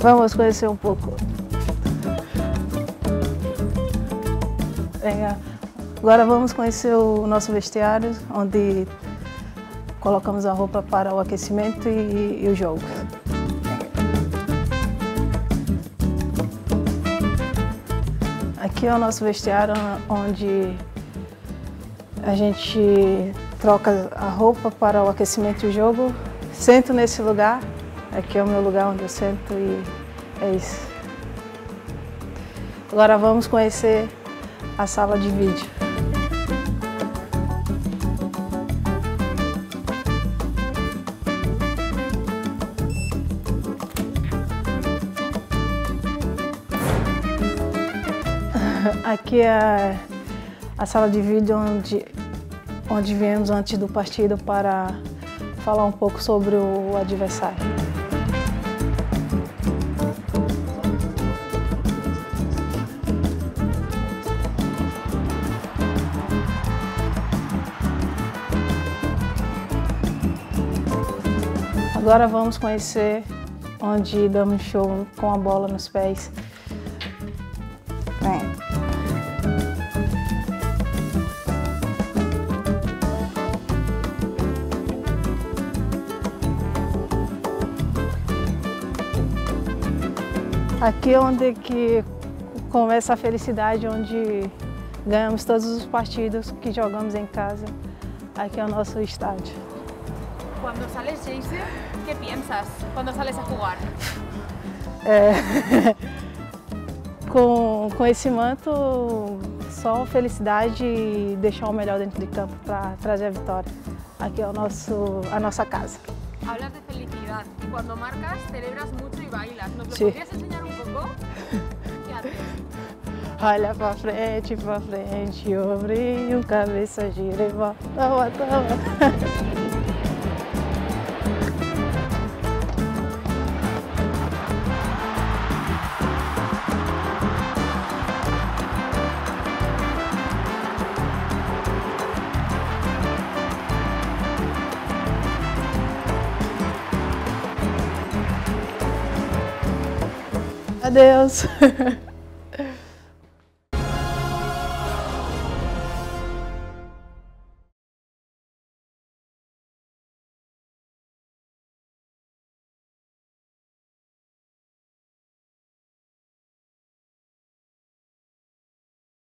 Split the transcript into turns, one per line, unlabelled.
Vamos conhecer um pouco. Agora vamos conhecer o nosso vestiário, onde colocamos a roupa para o aquecimento e o jogo. Aqui é o nosso vestiário, onde a gente troca a roupa para o aquecimento e o jogo. Sento nesse lugar, aqui é o meu lugar onde eu sento e é isso. Agora vamos conhecer a sala de vídeo. Aqui é a sala de vídeo onde viemos antes do partido para falar um pouco sobre o adversário. Agora vamos conhecer onde damos show com a bola nos pés. Aqui é onde que começa a felicidade, onde ganhamos todos os partidos que jogamos em casa. Aqui é o nosso estádio.
Quando sales Geise, ¿qué piensas cuando sales a jugar?
Com esse manto, só felicidade e deixar o melhor dentro de campo para trazer a vitória. Aqui é a nossa casa.
Hablas de felicidad y cuando marcas celebras mucho y bailas. ¿Nos lo
Sí.
podrías enseñar un poco? ¿Qué haces?
Olha pra frente, ombrinho, cabeça gira e volta, volta. Adeus.